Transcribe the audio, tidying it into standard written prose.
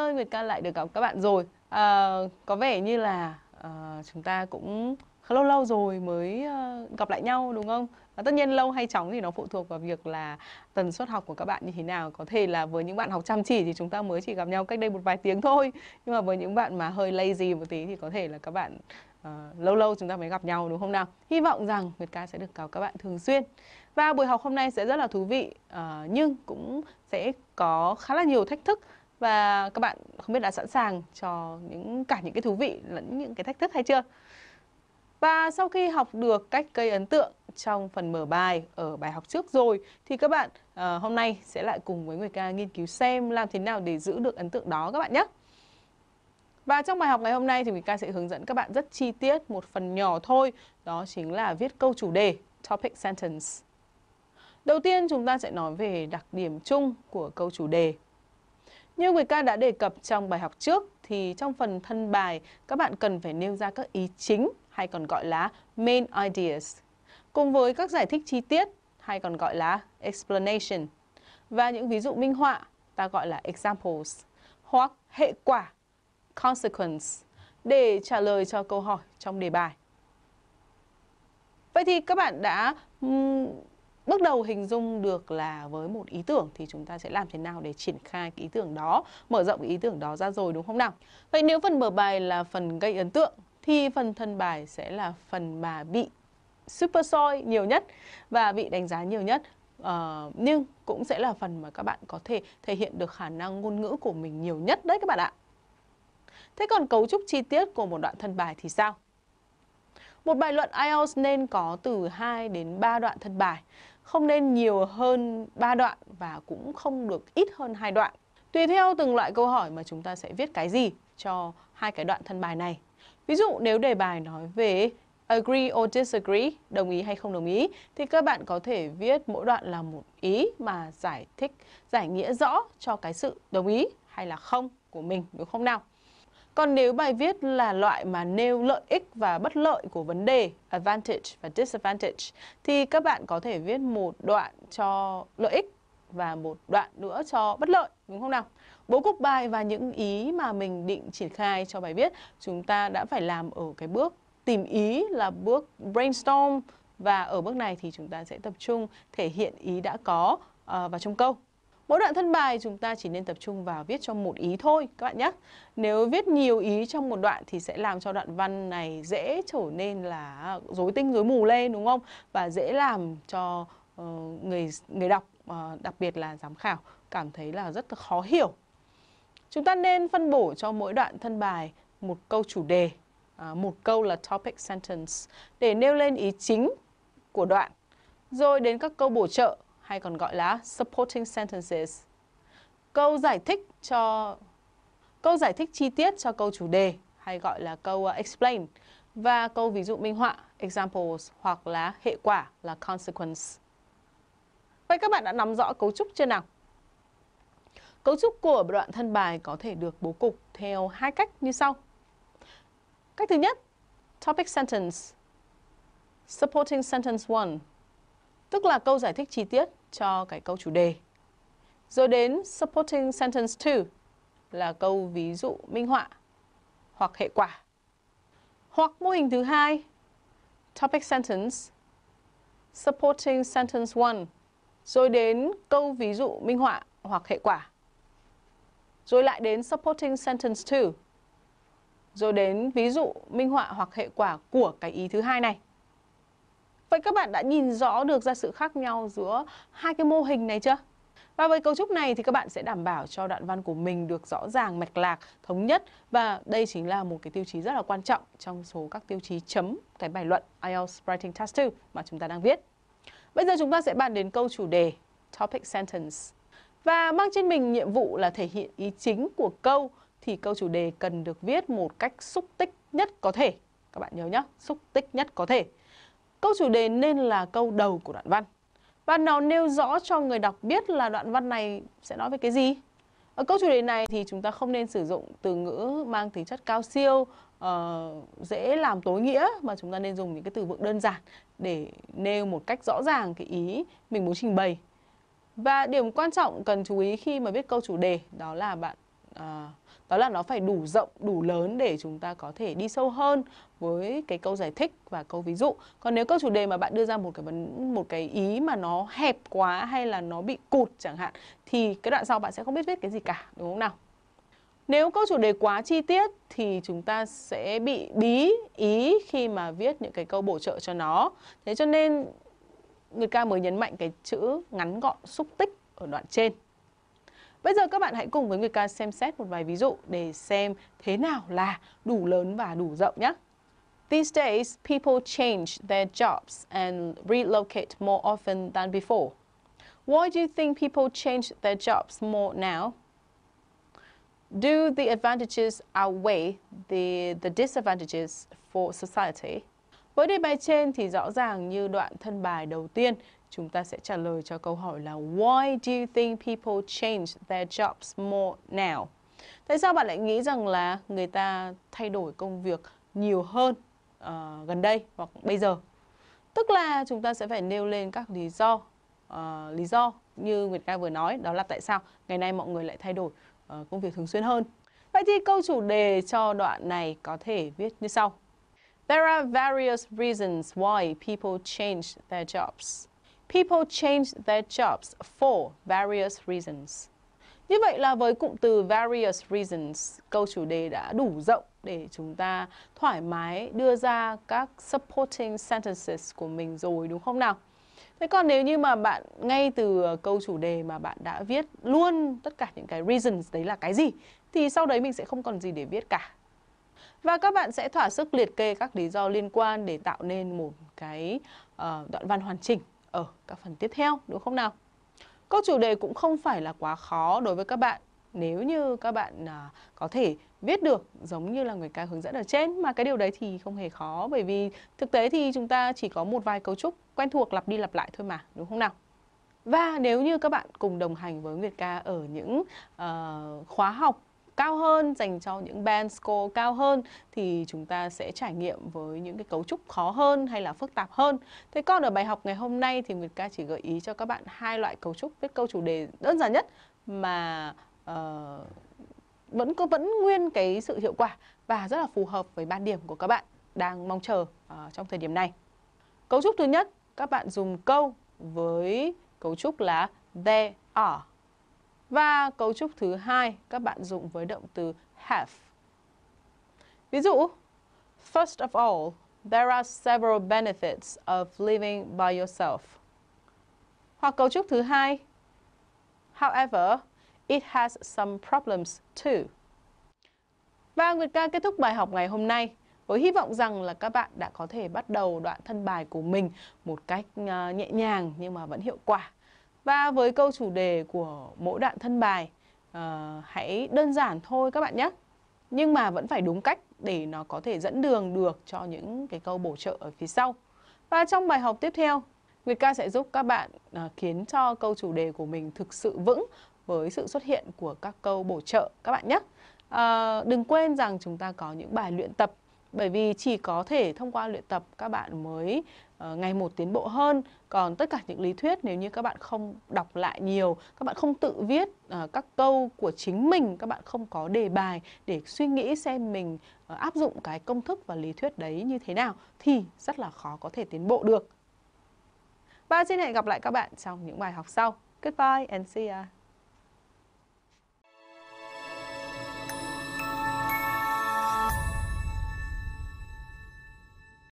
ơi, Nguyệt Ca lại được gặp các bạn rồi. Có vẻ như là chúng ta cũng khá lâu lâu rồi mới gặp lại nhau đúng không? Tất nhiên lâu hay chóng thì nó phụ thuộc vào việc là tần suất học của các bạn như thế nào. Có thể là với những bạn học chăm chỉ thì chúng ta mới chỉ gặp nhau cách đây một vài tiếng thôi. Nhưng mà với những bạn mà hơi lazy một tí thì có thể là các bạn lâu lâu chúng ta mới gặp nhau đúng không nào? Hy vọng rằng Nguyệt Ca sẽ được gặp các bạn thường xuyên. Và buổi học hôm nay sẽ rất là thú vị, nhưng cũng sẽ có khá là nhiều thách thức. Và các bạn không biết đã sẵn sàng cho cả những cái thú vị lẫn những cái thách thức hay chưa? Và sau khi học được cách gây ấn tượng trong phần mở bài ở bài học trước rồi thì các bạn hôm nay sẽ lại cùng với Nguyệt Ca nghiên cứu xem làm thế nào để giữ được ấn tượng đó các bạn nhé. Và trong bài học ngày hôm nay thì Nguyệt Ca sẽ hướng dẫn các bạn rất chi tiết một phần nhỏ thôi, đó chính là viết câu chủ đề, topic sentence. Đầu tiên chúng ta sẽ nói về đặc điểm chung của câu chủ đề. Như Nguyệt Ca đã đề cập trong bài học trước thì trong phần thân bài các bạn cần phải nêu ra các ý chính hay còn gọi là main ideas cùng với các giải thích chi tiết hay còn gọi là explanation và những ví dụ minh họa ta gọi là examples hoặc hệ quả consequence để trả lời cho câu hỏi trong đề bài. Vậy thì các bạn đã bước đầu hình dung được là với một ý tưởng thì chúng ta sẽ làm thế nào để triển khai cái ý tưởng đó, mở rộng cái ý tưởng đó ra rồi đúng không nào? Vậy nếu phần mở bài là phần gây ấn tượng thì phần thân bài sẽ là phần mà bị super soi nhiều nhất và bị đánh giá nhiều nhất. Nhưng cũng sẽ là phần mà các bạn có thể thể hiện được khả năng ngôn ngữ của mình nhiều nhất đấy các bạn ạ. Thế còn cấu trúc chi tiết của một đoạn thân bài thì sao? Một bài luận IELTS nên có từ 2 đến 3 đoạn thân bài, không nên nhiều hơn 3 đoạn và cũng không được ít hơn 2 đoạn. Tùy theo từng loại câu hỏi mà chúng ta sẽ viết cái gì cho hai cái đoạn thân bài này. Ví dụ nếu đề bài nói về agree or disagree, đồng ý hay không đồng ý, thì các bạn có thể viết mỗi đoạn là một ý mà giải nghĩa rõ cho cái sự đồng ý hay là không của mình, đúng không nào? Còn nếu bài viết là loại mà nêu lợi ích và bất lợi của vấn đề, advantage và disadvantage, thì các bạn có thể viết một đoạn cho lợi ích và một đoạn nữa cho bất lợi, đúng không nào? Bố cục bài và những ý mà mình định triển khai cho bài viết, chúng ta đã phải làm ở cái bước tìm ý là bước brainstorm. Và ở bước này thì chúng ta sẽ tập trung thể hiện ý đã có vào trong câu. Mỗi đoạn thân bài chúng ta chỉ nên tập trung vào viết cho một ý thôi các bạn nhé. Nếu viết nhiều ý trong một đoạn thì sẽ làm cho đoạn văn này dễ trở nên là rối tinh rối mù lên đúng không? Và dễ làm cho người đọc, đặc biệt là giám khảo, cảm thấy là rất là khó hiểu. Chúng ta nên phân bổ cho mỗi đoạn thân bài một câu chủ đề, một câu là topic sentence để nêu lên ý chính của đoạn. Rồi đến các câu bổ trợ hay còn gọi là supporting sentences. Câu giải thích chi tiết cho câu chủ đề hay gọi là câu explain và câu ví dụ minh họa examples hoặc là hệ quả là consequence. Vậy các bạn đã nắm rõ cấu trúc chưa nào? Cấu trúc của đoạn thân bài có thể được bố cục theo hai cách như sau. Cách thứ nhất, topic sentence, supporting sentence 1, tức là câu giải thích chi tiết cho cái câu chủ đề. Rồi đến supporting sentence 2 là câu ví dụ minh họa hoặc hệ quả. Hoặc mô hình thứ hai, topic sentence, supporting sentence 1, rồi đến câu ví dụ minh họa hoặc hệ quả. Rồi lại đến supporting sentence 2, rồi đến ví dụ minh họa hoặc hệ quả của cái ý thứ hai này. Vậy các bạn đã nhìn rõ được ra sự khác nhau giữa hai cái mô hình này chưa? Và với cấu trúc này thì các bạn sẽ đảm bảo cho đoạn văn của mình được rõ ràng, mạch lạc, thống nhất. Và đây chính là một cái tiêu chí rất là quan trọng trong số các tiêu chí chấm cái bài luận IELTS Writing Task 2 mà chúng ta đang viết. Bây giờ chúng ta sẽ bàn đến câu chủ đề, topic sentence. Và mang trên mình nhiệm vụ là thể hiện ý chính của câu thì câu chủ đề cần được viết một cách xúc tích nhất có thể. Các bạn nhớ nhé, xúc tích nhất có thể. Câu chủ đề nên là câu đầu của đoạn văn. Và nó nêu rõ cho người đọc biết là đoạn văn này sẽ nói về cái gì. Ở câu chủ đề này thì chúng ta không nên sử dụng từ ngữ mang tính chất cao siêu, dễ làm tối nghĩa, mà chúng ta nên dùng những cái từ vựng đơn giản để nêu một cách rõ ràng cái ý mình muốn trình bày. Và điểm quan trọng cần chú ý khi mà viết câu chủ đề đó là bạn Đó là nó phải đủ rộng, đủ lớn để chúng ta có thể đi sâu hơn với cái câu giải thích và câu ví dụ. Còn nếu câu chủ đề mà bạn đưa ra một cái ý mà nó hẹp quá hay là nó bị cụt chẳng hạn, thì cái đoạn sau bạn sẽ không biết viết cái gì cả, đúng không nào? Nếu câu chủ đề quá chi tiết thì chúng ta sẽ bị bí ý khi mà viết những cái câu bổ trợ cho nó. Thế cho nên Nguyệt Ca mới nhấn mạnh cái chữ ngắn gọn xúc tích ở đoạn trên. Bây giờ các bạn hãy cùng với Nguyệt Ca xem xét một vài ví dụ để xem thế nào là đủ lớn và đủ rộng nhé. These days, people change their jobs and relocate more often than before. Why do you think people change their jobs more now? Do the advantages outweigh the disadvantages for society? Với đề bài trên thì rõ ràng như đoạn thân bài đầu tiên, chúng ta sẽ trả lời cho câu hỏi là Why do you think people change their jobs more now? Tại sao bạn lại nghĩ rằng là người ta thay đổi công việc nhiều hơn gần đây hoặc bây giờ? Tức là chúng ta sẽ phải nêu lên các lý do như Nguyệt Ca vừa nói, đó là tại sao ngày nay mọi người lại thay đổi công việc thường xuyên hơn. Vậy thì câu chủ đề cho đoạn này có thể viết như sau. There are various reasons why people change their jobs. People change their jobs for various reasons. Như vậy là với cụm từ various reasons, câu chủ đề đã đủ rộng để chúng ta thoải mái đưa ra các supporting sentences của mình rồi, đúng không nào? Thế còn nếu như mà bạn ngay từ câu chủ đề mà bạn đã viết luôn tất cả những cái reasons đấy là cái gì, thì sau đấy mình sẽ không còn gì để viết cả. Và các bạn sẽ thỏa sức liệt kê các lý do liên quan để tạo nên một cái đoạn văn hoàn chỉnh ở các phần tiếp theo, đúng không nào? Câu chủ đề cũng không phải là quá khó đối với các bạn nếu như các bạn có thể viết được giống như là Nguyệt Ca hướng dẫn ở trên, mà cái điều đấy thì không hề khó, bởi vì thực tế thì chúng ta chỉ có một vài cấu trúc quen thuộc lặp đi lặp lại thôi mà, đúng không nào? Và nếu như các bạn cùng đồng hành với Nguyệt Ca ở những khóa học cao hơn dành cho những band score cao hơn thì chúng ta sẽ trải nghiệm với những cái cấu trúc khó hơn hay là phức tạp hơn. Thế còn ở bài học ngày hôm nay thì Nguyệt Ca chỉ gợi ý cho các bạn hai loại cấu trúc viết câu chủ đề đơn giản nhất mà vẫn nguyên cái sự hiệu quả và rất là phù hợp với ban điểm của các bạn đang mong chờ trong thời điểm này. Cấu trúc thứ nhất, các bạn dùng câu với cấu trúc là there are. Và cấu trúc thứ hai, các bạn dùng với động từ have. Ví dụ, first of all, there are several benefits of living by yourself. Hoặc cấu trúc thứ hai, however, it has some problems too. Và Nguyệt Ca kết thúc bài học ngày hôm nay với hy vọng rằng là các bạn đã có thể bắt đầu đoạn thân bài của mình một cách nhẹ nhàng nhưng mà vẫn hiệu quả. Và với câu chủ đề của mỗi đoạn thân bài, hãy đơn giản thôi các bạn nhé. Nhưng mà vẫn phải đúng cách để nó có thể dẫn đường được cho những cái câu bổ trợ ở phía sau. Và trong bài học tiếp theo, Nguyệt Ca sẽ giúp các bạn khiến cho câu chủ đề của mình thực sự vững với sự xuất hiện của các câu bổ trợ các bạn nhé. Đừng quên rằng chúng ta có những bài luyện tập, bởi vì chỉ có thể thông qua luyện tập các bạn mới ngày một tiến bộ hơn. Còn tất cả những lý thuyết nếu như các bạn không đọc lại nhiều, các bạn không tự viết các câu của chính mình, các bạn không có đề bài để suy nghĩ xem mình áp dụng cái công thức và lý thuyết đấy như thế nào thì rất là khó có thể tiến bộ được. Và xin hẹn gặp lại các bạn trong những bài học sau. Goodbye and see ya!